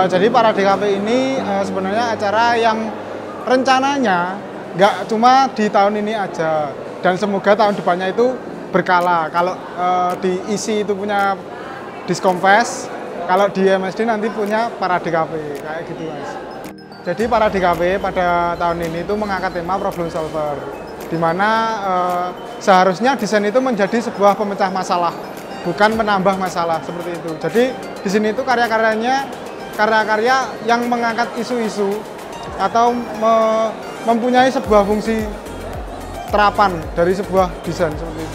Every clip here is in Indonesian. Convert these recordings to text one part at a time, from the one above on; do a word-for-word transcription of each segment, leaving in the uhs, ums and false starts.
Uh, jadi Parade Cafe ini uh, sebenarnya acara yang rencananya nggak cuma di tahun ini aja, dan semoga tahun depannya itu berkala. Kalau uh, di I S I itu punya Diskom Fest, kalau di M S D nanti punya Parade Cafe, kayak gitu Mas. Jadi Parade Cafe pada tahun ini itu mengangkat tema problem solver, di mana uh, seharusnya desain itu menjadi sebuah pemecah masalah, bukan menambah masalah seperti itu. Jadi di sini itu karya-karyanya karya-karya yang mengangkat isu-isu atau me mempunyai sebuah fungsi terapan dari sebuah desain seperti itu.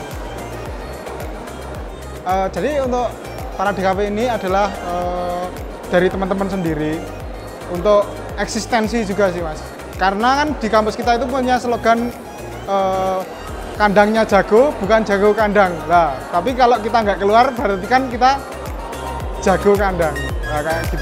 Uh, jadi untuk Parade Cafe ini adalah uh, dari teman-teman sendiri untuk eksistensi juga sih Mas. Karena kan di kampus kita itu punya slogan uh, kandangnya jago, bukan jago kandang. Nah, tapi kalau kita nggak keluar berarti kan kita jago kandang. Nah, kayak gitu.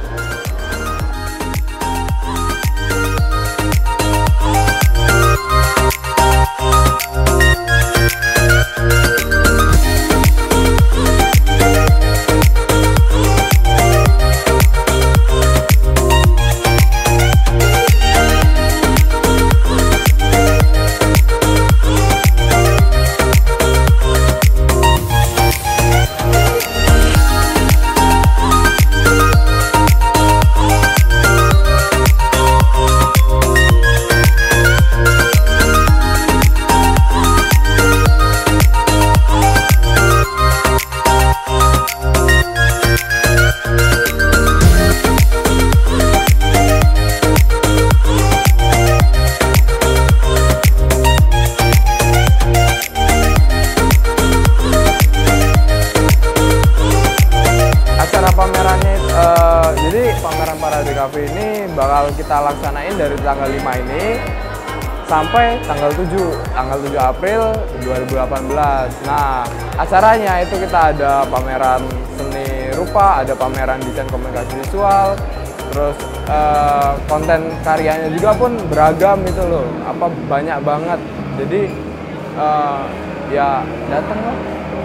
Parade Cafe ini bakal kita laksanain dari tanggal lima ini sampai tanggal tujuh, tanggal tujuh April dua ribu delapan belas. Nah, acaranya itu kita ada pameran seni rupa, ada pameran desain komunikasi visual, terus eh, konten karyanya juga pun beragam itu loh, apa banyak banget. Jadi eh, ya datang lah.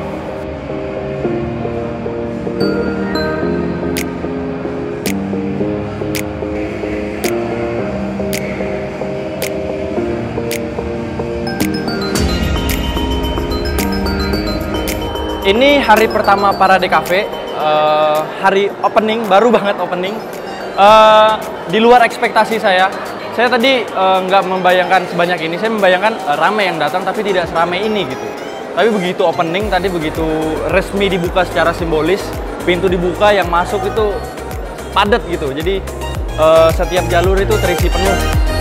Ini hari pertama Parade Cafe, uh, hari opening, baru banget opening. Uh, di luar ekspektasi saya. Saya tadi uh, nggak membayangkan sebanyak ini, saya membayangkan uh, ramai yang datang tapi tidak seramai ini gitu. Tapi begitu opening, tadi begitu resmi dibuka secara simbolis, pintu dibuka, yang masuk itu padat gitu. Jadi uh, setiap jalur itu terisi penuh.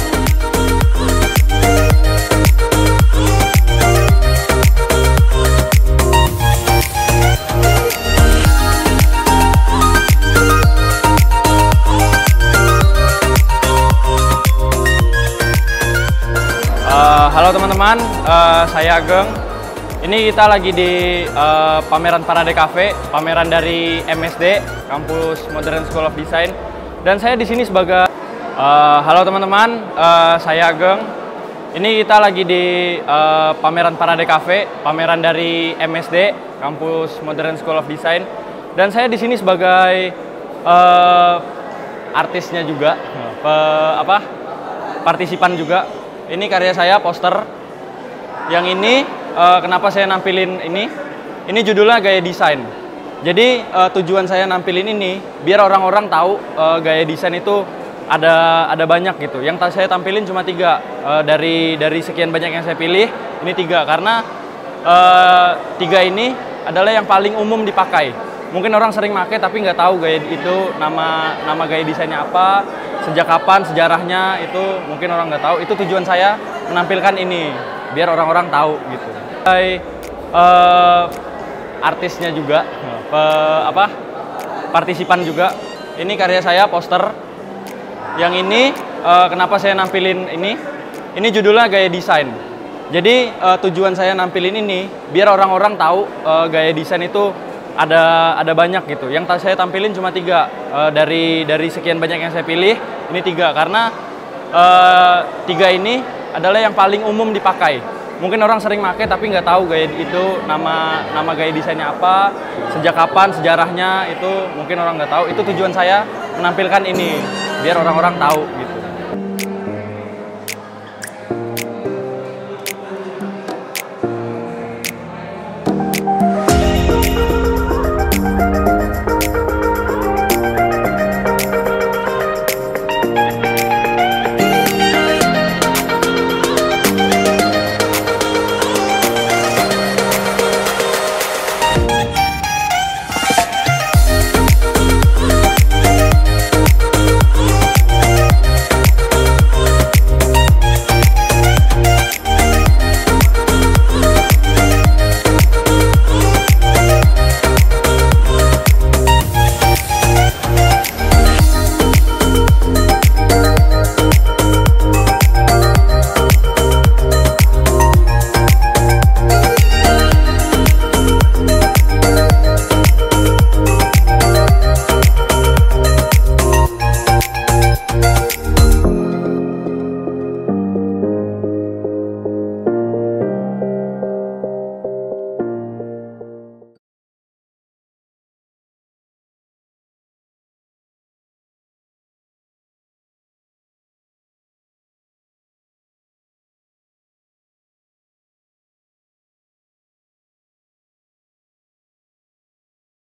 Uh, halo teman-teman, uh, saya Ageng. Ini kita lagi di uh, pameran Parade Cafe, pameran dari M S D, Kampus Modern School of Design. Dan saya di sini sebagai uh, halo teman-teman, uh, saya Ageng. Ini kita lagi di uh, pameran Parade Cafe, pameran dari M S D, Kampus Modern School of Design. Dan saya di sini sebagai uh, artisnya juga, pe, apa? partisipan juga. Ini karya saya, poster. Yang ini, uh, kenapa saya nampilin ini? Ini judulnya Gaya Desain. Jadi uh, tujuan saya nampilin ini, biar orang-orang tahu uh, gaya desain itu ada ada banyak gitu. Yang saya tampilin cuma tiga. Uh, dari dari sekian banyak yang saya pilih, ini tiga. Karena uh, tiga ini adalah yang paling umum dipakai. Mungkin orang sering pakai tapi nggak tahu gaya itu, nama nama gaya desainnya apa, sejak kapan, sejarahnya itu mungkin orang nggak tahu. Itu tujuan saya menampilkan ini, biar orang-orang tahu gitu. Hai, uh, artisnya juga, pe, apa? partisipan juga. Ini karya saya, poster. Yang ini, uh, kenapa saya nampilin ini? Ini judulnya Gaya Desain. Jadi uh, tujuan saya nampilin ini, biar orang-orang tahu uh, gaya desain itu ada ada banyak gitu. Yang saya tampilin cuma tiga. Uh, dari dari sekian banyak yang saya pilih, ini tiga. Karena uh, tiga ini adalah yang paling umum dipakai. Mungkin orang sering pakai tapi nggak tahu gaya itu, nama nama gaya desainnya apa, sejak kapan, sejarahnya itu mungkin orang nggak tahu. Itu tujuan saya menampilkan ini biar orang-orang tahu